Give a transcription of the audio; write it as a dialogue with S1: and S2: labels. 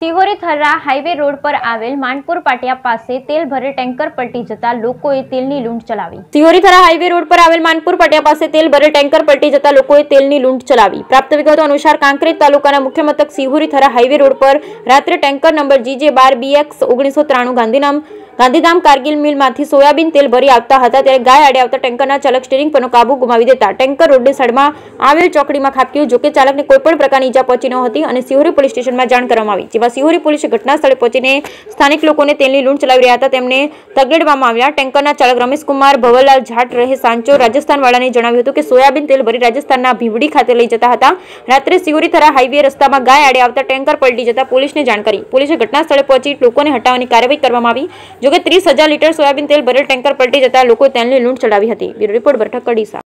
S1: Sihori Thara highway road પર આવેલ માનપુર પાટિયા પાસે તેલ ભરે ટેન્કર પલટી જતા લોકોએ તેલની લૂંટ ચલાવી। સિહોરી થરા હાઈવે રોડ પર આવેલ માનપુર પાટિયા પાસે તેલ ભરે ટેન્કર પલટી જતા લોકોએ તેલની લૂંટ ચલાવી। પ્રાપ્ત વિગતો અનુસાર કાંકરેજ તાલુકાના મુખ્ય મથક સિહોરી થરા હાઈવે રોડ પર રાત્રે tanker number GJ12BX 1993 Gandhidham Kargil મિલમાંથી સોયાબીન તેલ ભરી આવતા હતા ત્યારે ગાય આડે આવતા ટેન્કરના ચાલક સ્ટીરિંગ પરનો કાબુ ગુમાવી દેતા ટેન્કર રોડની સાઈડમાં આવેલ ચોકડીમાં ખાબક્યું। જોકે ચાલકને કોઈપણ પ્રકારની ઈજા પહોંચી ન હતી અને સિહોરી પોલીસ સ્ટેશનમાં જાણ કરવામાં આવી, જેમાં સિહોરી પોલીસે ઘટના સ્થળે પહોંચીને સ્થાનિક લોકોને તેલની લૂંટ ચલાવી રહ્યા હતા તેમને તગેડવામાં આવ્યા। ટેન્કરના ચાલક રમેશકુમાર ભવરલાલ જાટ રહે સાંચો રાજસ્થાનવાળાને જણાવ્યું હતું કે સોયાબીન તેલ ભરી રાજસ્થાનના ભીવડી ખાતે લઈ જતા હતા। રાત્રે સિહોરી થરા હાઈવે રસ્તામાં ગાય આડે આવતા ટેન્કર પલટી જતા પોલીસને જાણ કરી પોલીસે ઘટના સ્થળે પહોંચી લોકોને હટાવવાની કાર્યવાહી કરવામાં આવી। જોકે 30,000 લીટર સોયાબીન તેલ ભરેલ ટેન્કર પલટી જતા લોકો તેલની લૂંટ ચડાવી હતી। બ્યુરો રિપોર્ટ બરઠક કડીસા।